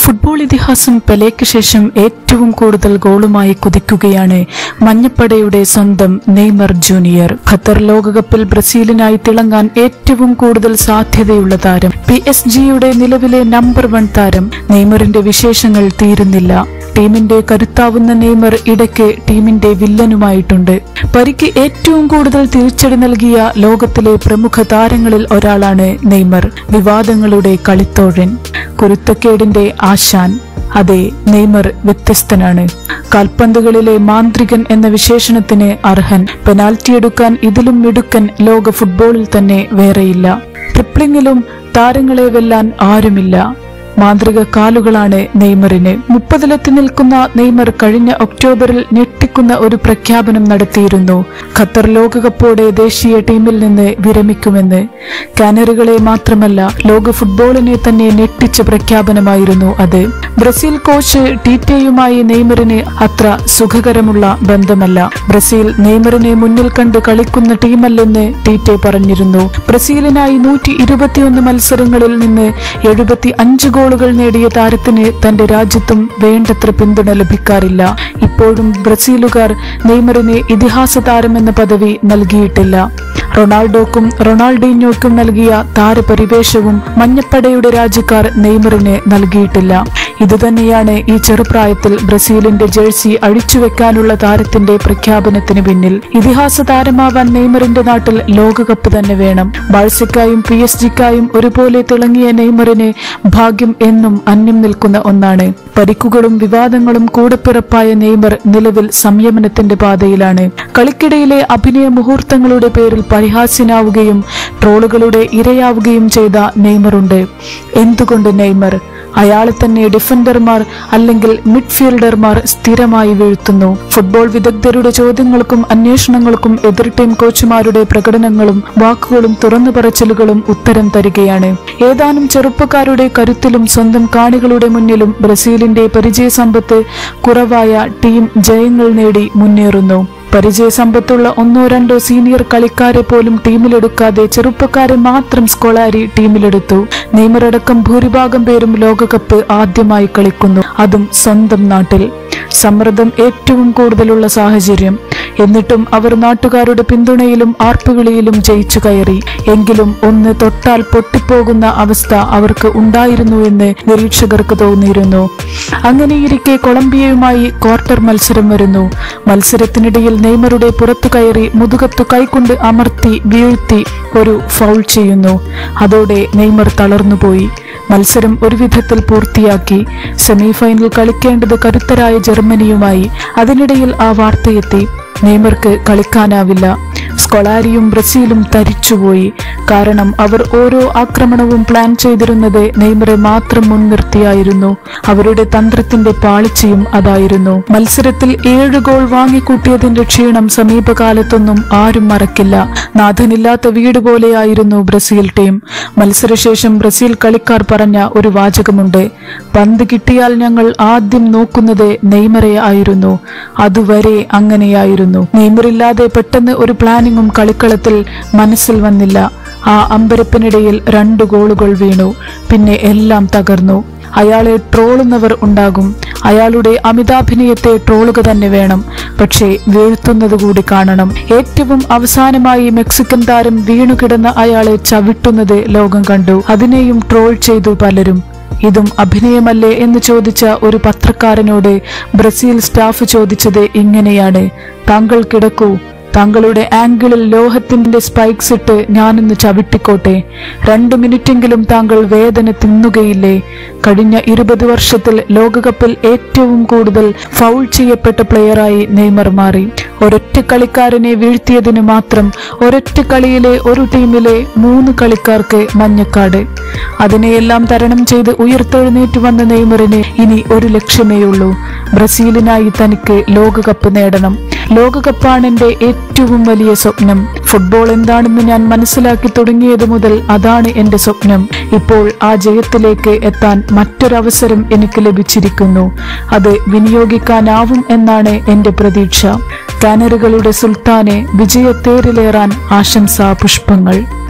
Football ഇതിഹാസം പെലെയ്ക്ക് ശേഷം ഏറ്റവും കൂടുതൽ ഗോളുമായി കുതിക്കുകയാണ് മഞ്ഞപ്പടയുടെ സ്വന്തം നെയ്മർ ജൂനിയർ. ഖത്തർ ലോകകപ്പിൽ ബ്രസീലിനായി തിളങ്ങാൻ ഏറ്റവും കൂടുതൽ സാധ്യതയുള്ള താരം, PSG-യുടെ നിലവിലെ നമ്പർ 1 താരം. നെയ്മറിന്റെ വിശേഷങ്ങൾ തീരുന്നില്ല. ടീമിന്റെ കരുത്താവുന്ന നെയ്മർ ഇടയ്ക്ക് ടീമിന്റെ വില്ലനുമായിട്ടുണ്ട്. പരിക്ക് ഏറ്റവും കൂടുതൽ തിരിച്ചടി നൽകിയ ലോകത്തിലെ പ്രമുഖ താരങ്ങളിൽ ഒരാളാണ് നെയ്മർ. വിവാദങ്ങളുടെ കളിത്തോഴൻ, കുരുത്തക്കേടിന്റെ ആശാൻ. അതെ, നെയ്മർ വ്യത്യസ്തനാണ്. കാൽപന്തുകളിലെ മാന്ത്രികൻ എന്ന വിശേഷണത്തിന് അർഹൻ. പെനാൽറ്റി എടുക്കാൻ ഇതിലും മിടുക്കൻ ലോക ഫുട്ബോളിൽ തന്നെ വേറെയില്ല. ട്രിപ്ലിങ്ങിലും താരങ്ങളെ വെല്ലാൻ ആരുമില്ല. മാന്ത്രിക കാലുകളാണ് നെയ്മറിന്. 30-ലെത്തി നിൽക്കുന്ന നെയ്മർ കഴിഞ്ഞ ഒക്ടോബറിൽ ഞെട്ടിക്കുന്ന ഒരു പ്രഖ്യാപനം നടത്തിയിരുന്നു. ഖത്തർ ലോകകപ്പോടെ ദേശീയ ടീമിൽ നിന്ന് വിരമിക്കുമെന്ന്. കാനറികളെ മാത്രമല്ല, ലോക ഫുട്ബോളിനെ തന്നെ ഞെട്ടിച്ച പ്രഖ്യാപനമായിരുന്നു അത്. ബ്രസീൽ കോച്ച് ടീറ്റയുമായി നെയ്മറിന് അത്ര സുഖകരമുള്ള ബന്ധമല്ല. ബ്രസീൽ നെയ്മറിനെ മുന്നിൽ കണ്ട് കളിക്കുന്ന ടീമല്ലെന്ന് ടീറ്റെ പറഞ്ഞിരുന്നു. ബ്രസീലിനായി 121 മത്സരങ്ങളിൽ നിന്ന് 75 ഗോളുകൾ നേടിയ താരത്തിന് തന്റെ രാജ്യത്തും വേണ്ടത്ര പിന്തുണ ലഭിക്കാറില്ല. ഇപ്പോഴും ബ്രസീലുകാർ നെയ്മറിന് ഇതിഹാസ താരമെന്ന പദവി നൽകിയിട്ടില്ല. റൊണാൾഡോക്കും റൊണാൾഡീഞ്ഞോയ്ക്കും നൽകിയ താരപരിവേഷവും മഞ്ഞപ്പടയുടെ രാജ്യക്കാർ നെയ്മറിന് നൽകിയിട്ടില്ല. ഇതുതന്നെയാണ് ഈ ചെറുപ്രായത്തിൽ ബ്രസീലിന്റെ ജേഴ്സി അഴിച്ചുവെക്കാനുള്ള താരത്തിന്റെ പ്രഖ്യാപനത്തിന് പിന്നിൽ. ഇതിഹാസ താരമാവാൻ നെയ്മറിന്റെ നാട്ടിൽ ലോകകപ്പ് തന്നെ വേണം. ബാഴ്സയ്ക്കായും PSG-ക്കായും ഒരുപോലെ തിളങ്ങിയ നെയ്മറിന് ഭാഗ്യം എന്നും അന്യം നിൽക്കുന്ന ഒന്നാണ്. പരിക്കുകളും വിവാദങ്ങളും കൂടപ്പിറപ്പായ നെയ്മർ നിലവിൽ സംയമനത്തിന്റെ പാതയിലാണ്. കളിക്കിടയിലെ അഭിനയ മുഹൂർത്തങ്ങളുടെ പേരിൽ പരിഹാസ്യനാവുകയും ട്രോളുകളുടെ ഇരയാവുകയും ചെയ്ത നെയ്മറുണ്ട്. എന്തുകൊണ്ട് നെയ്മർ? അയാളെ തന്നെ ഡിഫൻഡർമാർ അല്ലെങ്കിൽ മിഡ്ഫീൽഡർമാർ സ്ഥിരമായി വീഴ്ത്തുന്നു. ഫുട്ബോൾ വിദഗ്ധരുടെ ചോദ്യങ്ങൾക്കും അന്വേഷണങ്ങൾക്കും എതിർ ടീം കോച്ചുമാരുടെ പ്രകടനങ്ങളും വാക്കുകളും തുറന്നു പറച്ചിലുകളും ഉത്തരം തരികയാണ്. ഏതാനും ചെറുപ്പക്കാരുടെ കരുത്തിലും സ്വന്തം കാണികളുടെ മുന്നിലും ബ്രസീലിന്റെ പരിചയസമ്പത്ത് കുറവായ ടീം ജയങ്ങൾ നേടി മുന്നേറുന്നു. പരിചയസമ്പത്തുള്ള 1-2 സീനിയർ കളിക്കാരെ പോലും ടീമിലെടുക്കാതെ ചെറുപ്പക്കാരെ മാത്രം സ്കൊളാരി ടീമിലെടുത്തു. നെയ്മർ അടക്കം ഭൂരിഭാഗം പേരും ലോകകപ്പ് ആദ്യമായി കളിക്കുന്നു, അതും സ്വന്തം നാട്ടിൽ. സമ്മർദ്ദം ഏറ്റവും കൂടുതലുള്ള സാഹചര്യം. എന്നിട്ടും അവർ നാട്ടുകാരുടെ പിന്തുണയിലും ആർപ്പുവിളിയിലും ജയിച്ചു കയറി. എങ്കിലും ഒന്ന് തൊട്ടാൽ പൊട്ടിപ്പോകുന്ന അവസ്ഥ അവർക്ക് ഉണ്ടായിരുന്നു എന്ന് നിരീക്ഷകർക്ക് തോന്നിയിരുന്നു. അങ്ങനെയിരിക്കെ കൊളംബിയയുമായി ക്വാർട്ടർ മത്സരം വരുന്നു. മത്സരത്തിനിടയിൽ നെയ്മറുടെ പുറത്തു കയറി മുതുകത്തു കൈകൊണ്ട് അമർത്തി വീഴ്ത്തി ഒരു ഫൗൾ ചെയ്യുന്നു. അതോടെ നെയ്മർ തളർന്നുപോയി. മത്സരം ഒരു വിധത്തിൽ പൂർത്തിയാക്കി. സെമിഫൈനൽ കളിക്കേണ്ടത് കരുത്തരായ ജർമ്മനിയുമായി. അതിനിടയിൽ ആ വാർത്തയെത്തി, നെയ്മർക്ക് കളിക്കാനാവില്ല. സ്കൊളാരിയും ബ്രസീലും തരിച്ചുപോയി. കാരണം അവർ ഓരോ ആക്രമണവും പ്ലാൻ ചെയ്തിരുന്നത് നെയ്മറെ മാത്രം മുൻനിർത്തിയായിരുന്നു. അവരുടെ തന്ത്രത്തിന്റെ പാളിച്ചയും അതായിരുന്നു. മത്സരത്തിൽ 7 ഗോൾ വാങ്ങിക്കൂട്ടിയതിന്റെ ക്ഷീണം സമീപകാലത്തൊന്നും ആരും മറക്കില്ല. നാഥനില്ലാത്ത വീട് പോലെയായിരുന്നു ബ്രസീൽ ടീം. മത്സരശേഷം ബ്രസീൽ കളിക്കാർ പറഞ്ഞ ഒരു വാചകമുണ്ട്: പന്ത് കിട്ടിയാൽ ഞങ്ങൾ ആദ്യം നോക്കുന്നത് നെയ്മറെ ആയിരുന്നു. അതുവരെ അങ്ങനെയായിരുന്നു. നെയ്മറില്ലാതെ പെട്ടെന്ന് ഒരു പ്ലാനിങ്ങും കളിക്കളത്തിൽ മനസ്സിൽ വന്നില്ല. ആ അമ്പരപ്പിനിടയിൽ 2 ഗോളുകൾ വീണു. പിന്നെ എല്ലാം തകർന്നു. അയാളെ ട്രോളുന്നവർ ഉണ്ടാകും. അയാളുടെ അമിതാഭിനയത്തെ ട്രോളുക തന്നെ വേണം. പക്ഷേ വീഴ്ത്തുന്നത് കൂടി കാണണം. ഏറ്റവും അവസാനമായി മെക്സിക്കൻ താരം വീണുകിടന്ന അയാളെ ചവിട്ടുന്നത് ലോകം കണ്ടു. അതിനെയും ട്രോൾ ചെയ്തു പലരും. ഇതും അഭിനയമല്ലേ എന്ന് ചോദിച്ച ഒരു പത്രക്കാരനോട് ബ്രസീൽ സ്റ്റാഫ് ചോദിച്ചത് ഇങ്ങനെയാണ്: താങ്കൾ കിടക്കൂ, താങ്കളുടെ ആംഗിളിൽ ലോഹത്തിന്റെ സ്പൈക്സ് ഇട്ട് ഞാനൊന്ന് ചവിട്ടിക്കോട്ടെ. 2 മിനിറ്റെങ്കിലും താങ്കൾ വേദന തിന്നുകയില്ലേ? കഴിഞ്ഞ 20 വർഷത്തിൽ ലോകകപ്പിൽ ഏറ്റവും കൂടുതൽ ഫൗൾ ചെയ്യപ്പെട്ട പ്ലെയറായി നെയ്മർ മാറി. ഒരൊറ്റ കളിക്കാരനെ വീഴ്ത്തിയതിന് മാത്രം ഒരൊറ്റ കളിയിലെ ഒരു ടീമിലെ 3 കളിക്കാർക്ക് മഞ്ഞക്കാട്. അതിനെയെല്ലാം തരണം ചെയ്ത് ഉയർത്തെഴുന്നേറ്റ് വന്ന നെയ്മറിന് ഇനി ഒരു ലക്ഷ്യമേയുള്ളൂ: ബ്രസീലിനായി തനിക്ക് ലോകകപ്പ് നേടണം. ലോകകപ്പാണ് എന്റെ ഏറ്റവും വലിയ സ്വപ്നം. ഫുട്ബോൾ എന്താണെന്ന് ഞാൻ മനസ്സിലാക്കി തുടങ്ങിയത് മുതൽ അതാണ് എന്റെ സ്വപ്നം. ഇപ്പോൾ ആ ജയത്തിലേക്ക് എത്താൻ മറ്റൊരവസരം എനിക്ക് ലഭിച്ചിരിക്കുന്നു. അത് വിനിയോഗിക്കാനാവും എന്നാണ് എന്റെ പ്രതീക്ഷ. കാനറികളുടെ സുൽത്താനെ വിജയത്തേരിലേറാൻ ആശംസാ പുഷ്പങ്ങൾ.